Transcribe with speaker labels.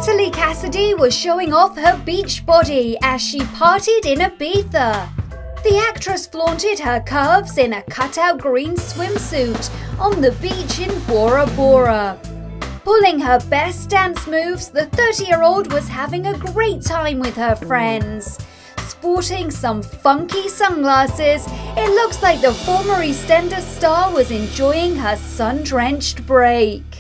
Speaker 1: Natalie Cassidy was showing off her beach body as she partied in Ibiza. The actress flaunted her curves in a cutout green swimsuit on the beach in Bora Bora. Pulling her best dance moves, the 30-year-old was having a great time with her friends. Sporting some funky sunglasses, it looks like the former EastEnders star was enjoying her sun-drenched break.